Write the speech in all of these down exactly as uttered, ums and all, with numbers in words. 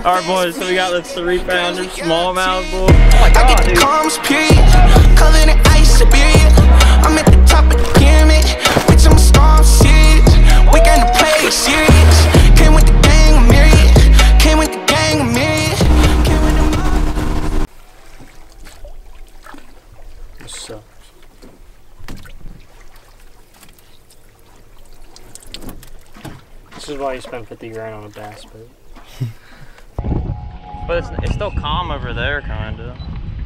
Alright boys, so we got the three pounder smallmouth boy. Oh my god, I get the calms, period. Covered in ice, Siberia. I'm at the top of the pyramid. Bitch, I'm a star, I'm serious. We got to play serious. Came with the gang, a myriad. Came with the gang, a myriad. Came with the... This sucks. This is why you spend fifty grand on a bass boat. But it's, it's still calm over there, kinda.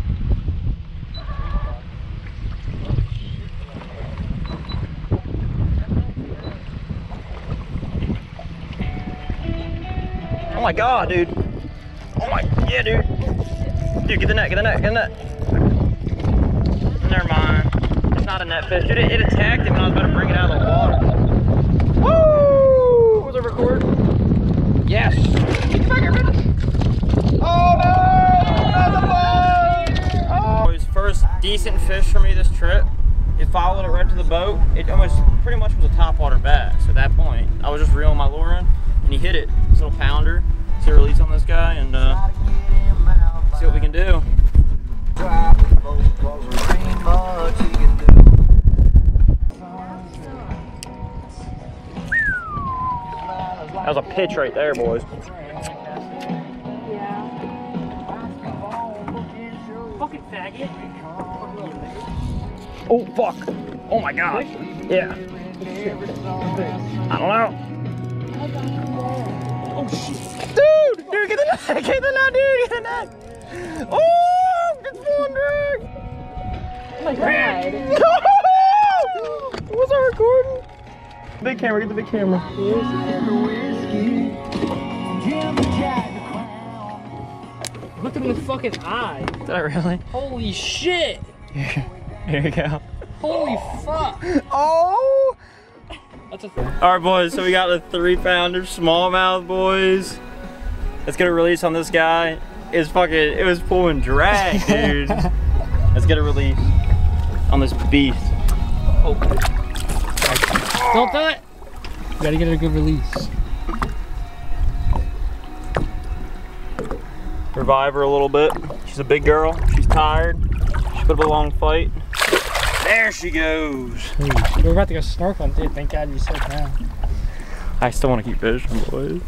Oh my god, dude. Oh my, yeah, dude. Dude, get the net, get the net, get the net. Never mind. It's not a net fish. Dude, it, it attacked him when I was about to bring it out of the water. Woo! Was it recording? Yes. Get back here, man. Oh no! Another bite! Oh. It was first decent fish for me this trip. It followed it right to the boat. It almost pretty much was a topwater bass at that point. I was just reeling my lure in, and he hit it. This little pounder. See a release on this guy, and uh, see what we can do. That was a pitch right there, boys. Fucking faggot. Oh fuck! Oh my god! Yeah. I don't know. Oh shit! Dude, dude, get the net! Get the net, dude! Get the net! Oh, good one, dude! Oh my god! Was I recording? Big camera, get the big camera. Look at him in the fucking eye. Did I really? Holy shit! Here, here you go. Holy fuck! Oh! That's a Alright boys, so we got the three pounder smallmouth, boys. Let's get a release on this guy. It's fucking, it was pulling drag, dude. Let's get a release on this beast. Oh. Don't do it! You gotta get a good release. Revive her a little bit. She's a big girl. She's tired. She put up a long fight. There she goes. We were about to go snorkeling too. Thank God you said that. I still want to keep fishing, boys.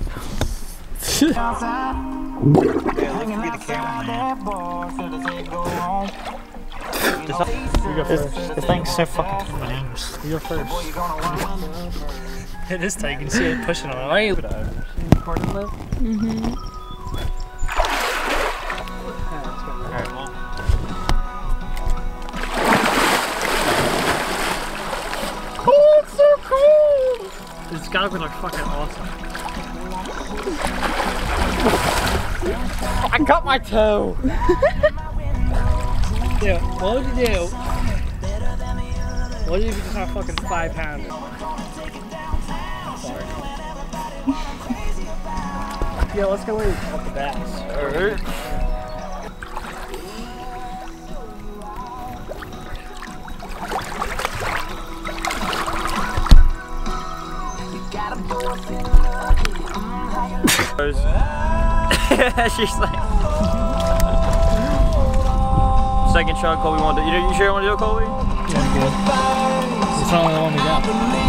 This, this thing's so fucking tight. You go first. It is tight. You can see it pushing on it. Why are you recording, Liv? Mm-hmm. Oh, it's so cool! These goggles are fucking awesome. I cut my toe! Yeah, what would you do? What if you just have fucking five pounder? Sorry. Yeah, let's go eat off the bass. Alright. She's like second shot. Colby want to do. You, you sure you want to do it, Colby? Yeah, I'm good. It's the only one we got.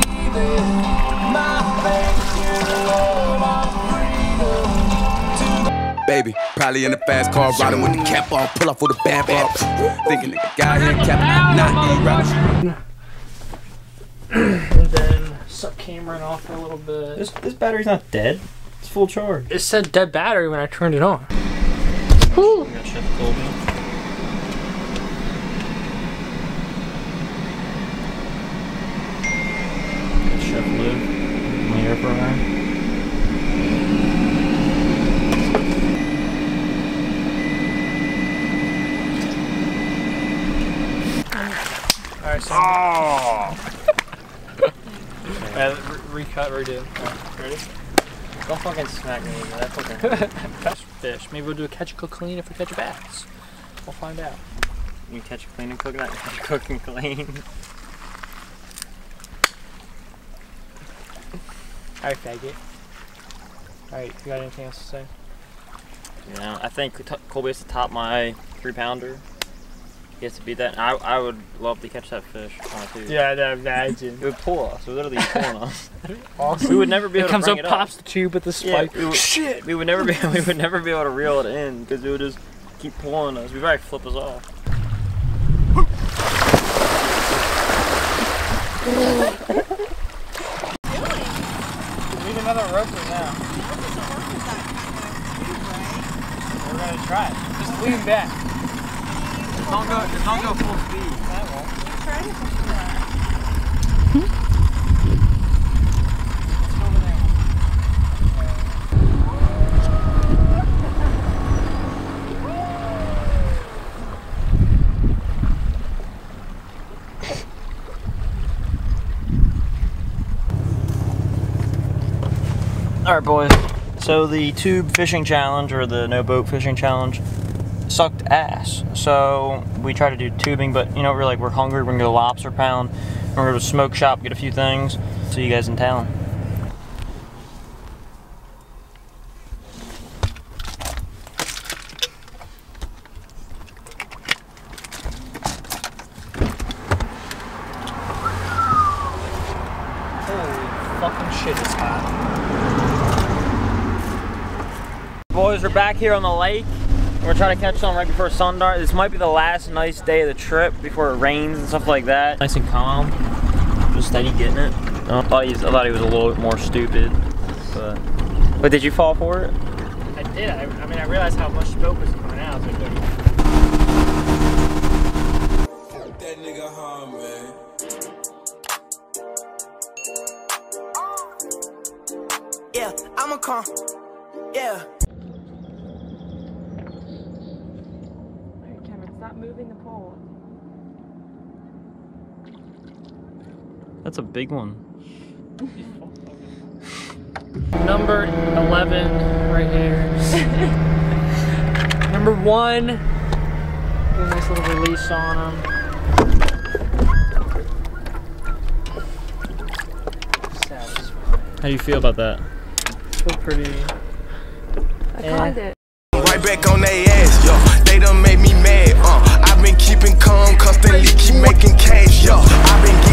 Baby, probably in a fast car, riding with the cap off, pull off with a bad box. Thinking nigga guy here, cap not be right. And then suck Cameron off for a little bit. This this battery's not dead. It's full charge. It said dead battery when I turned it on. Whew. We got Chef Colby. Got Chef Liv in the air fryer. Alright, so. Oh! Yeah, re recut, redo. Right, ready? Don't fucking smack me with that fucking catch fish. Maybe we'll do a catch, cook, clean if we catch a bass. We'll find out. You catch, clean, and cook, not catch, cook, and clean. Alright, faggot. Alright, you got anything else to say? You know, I think Colby has to top my three pounder. He has to beat that. I, I would love to catch that fish on a tube. Yeah, I imagine. It would pull us. It would literally be pulling us. Awesome. We would never be able it comes to bring up, it pops up. the tube with the Yeah, spike. we would, Shit! We would never be. We would never be able to reel it in because it would just keep pulling us. We'd probably flip us off. We need another roper now. We're gonna try it. Just lean back. Don't go. Just don't go full speed. I won't. All right, boys. So the tube fishing challenge or the no boat fishing challenge sucked ass. So we tried to do tubing, but you know, we're like, we're hungry. We're gonna go to Lobster Pound. We're gonna go to Smoke Shop, get a few things. See you guys in town. Holy fucking shit, it's hot. Boys, we're back here on the lake. We're trying to catch some right before sundown. This might be the last nice day of the trip before it rains and stuff like that. Nice and calm. Just steady getting it. I thought he was, I thought he was a little bit more stupid. But, but did you fall for it? I did. I, I mean, I realized how much smoke was coming out. I was like, That nigga hard, man. Yeah, I'ma come. Yeah. Alright, Cameron, stop moving the pole. That's a big one. number eleven right here. Number one. Do a nice little release on him. Satisfying. How do you feel about that? Feel pretty. I caught it. Right back on they ass, yo. They done made me mad, uh. I've been keeping calm, constantly keep making cash, yo. I've been